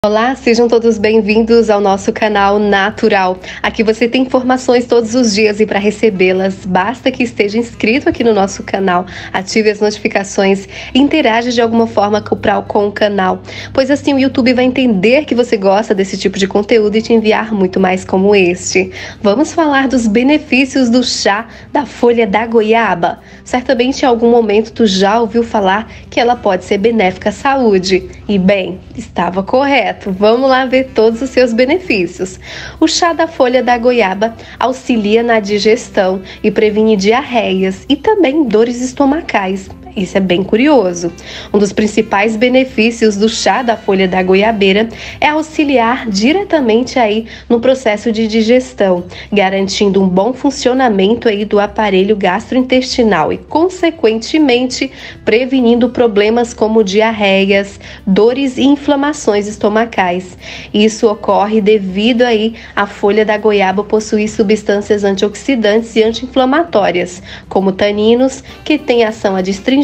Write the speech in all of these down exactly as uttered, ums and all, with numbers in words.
Olá, sejam todos bem-vindos ao nosso canal Natural. Aqui você tem informações todos os dias e para recebê-las, basta que esteja inscrito aqui no nosso canal, ative as notificações e interaja de alguma forma com o canal, pois assim o YouTube vai entender que você gosta desse tipo de conteúdo e te enviar muito mais como este. Vamos falar dos benefícios do chá da folha da goiaba. Certamente em algum momento tu já ouviu falar que ela pode ser benéfica à saúde. E bem, estava correto. Vamos lá ver todos os seus benefícios. O chá da folha da goiaba auxilia na digestão e previne diarreias e também dores estomacais. Isso é bem curioso. Um dos principais benefícios do chá da folha da goiabeira é auxiliar diretamente aí no processo de digestão, garantindo um bom funcionamento aí do aparelho gastrointestinal e, consequentemente, prevenindo problemas como diarreias, dores e inflamações estomacais. Isso ocorre devido aí à folha da goiaba possuir substâncias antioxidantes e anti-inflamatórias, como taninos, que têm ação adstringente.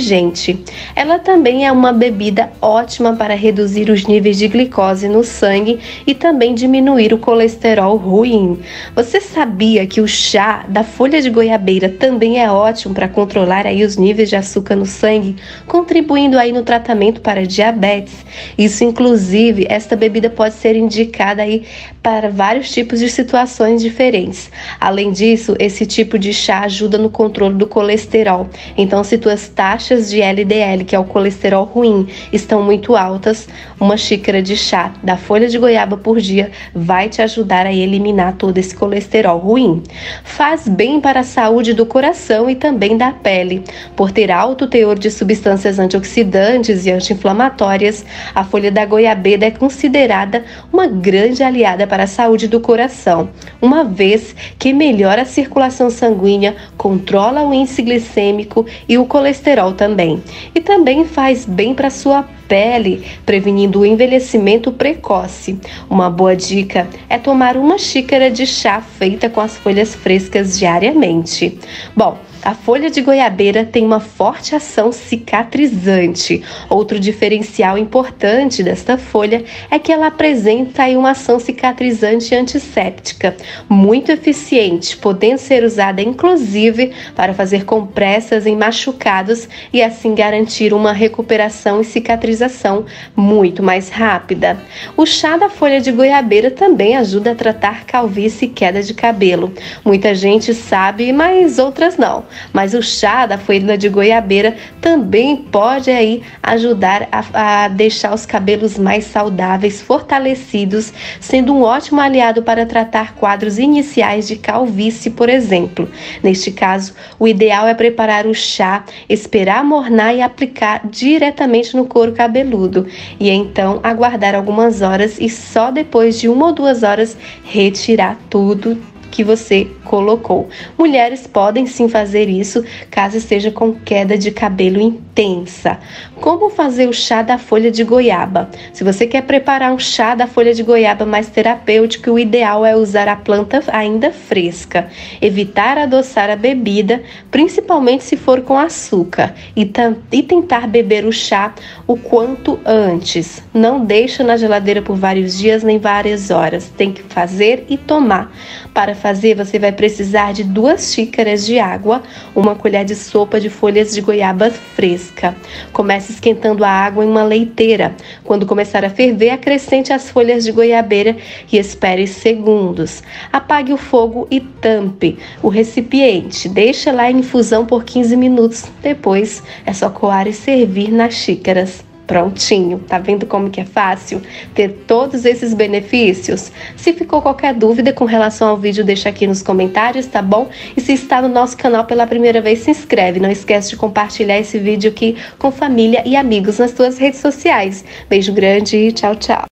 Ela também é uma bebida ótima para reduzir os níveis de glicose no sangue e também diminuir o colesterol ruim. Você sabia que o chá da folha de goiabeira também é ótimo para controlar aí os níveis de açúcar no sangue, contribuindo aí no tratamento para diabetes? Isso, inclusive, esta bebida pode ser indicada aí para vários tipos de situações diferentes. Além disso, esse tipo de chá ajuda no controle do colesterol. Então, se tuas taxas de L D L, que é o colesterol ruim, estão muito altas, uma xícara de chá da folha de goiaba por dia vai te ajudar a eliminar todo esse colesterol ruim. Faz bem para a saúde do coração e também da pele. Por ter alto teor de substâncias antioxidantes e anti-inflamatórias, a folha da goiabeira é considerada uma grande aliada para a saúde do coração, uma vez que melhora a circulação sanguínea, controla o índice glicêmico e o colesterol também. E também faz bem para a sua pele, prevenindo o envelhecimento precoce. Uma boa dica é tomar uma xícara de chá feita com as folhas frescas diariamente. Bom, a folha de goiabeira tem uma forte ação cicatrizante. Outro diferencial importante desta folha é que ela apresenta aí uma ação cicatrizante e antisséptica, muito eficiente, podendo ser usada inclusive para fazer compressas em machucados e assim garantir uma recuperação e cicatrização muito mais rápida. O chá da folha de goiabeira também ajuda a tratar calvície e queda de cabelo. Muita gente sabe, mas outras não. Mas o chá da folha de goiabeira também pode aí ajudar a, a deixar os cabelos mais saudáveis, fortalecidos, sendo um ótimo aliado para tratar quadros iniciais de calvície, por exemplo. Neste caso, o ideal é preparar o chá, esperar mornar e aplicar diretamente no couro cabeludo. E então aguardar algumas horas e só depois de uma ou duas horas retirar tudo que você colocou. Mulheres podem sim fazer isso caso esteja com queda de cabelo intensa. Como fazer o chá da folha de goiaba? Se você quer preparar um chá da folha de goiaba mais terapêutico, o ideal é usar a planta ainda fresca. Evitar adoçar a bebida, principalmente se for com açúcar, e, e tentar beber o chá o quanto antes. Não deixa na geladeira por vários dias nem várias horas. Tem que fazer e tomar. Para fazer, você vai precisar de duas xícaras de água, uma colher de sopa de folhas de goiaba fresca. Comece esquentando a água em uma leiteira. Quando começar a ferver, acrescente as folhas de goiabeira e espere segundos. Apague o fogo e tampe o recipiente. Deixe lá em infusão por quinze minutos. Depois é só coar e servir nas xícaras. Prontinho, tá vendo como que é fácil ter todos esses benefícios? Se ficou qualquer dúvida com relação ao vídeo, deixa aqui nos comentários, tá bom? E se está no nosso canal pela primeira vez, se inscreve. Não esquece de compartilhar esse vídeo aqui com família e amigos nas suas redes sociais. Beijo grande e tchau, tchau!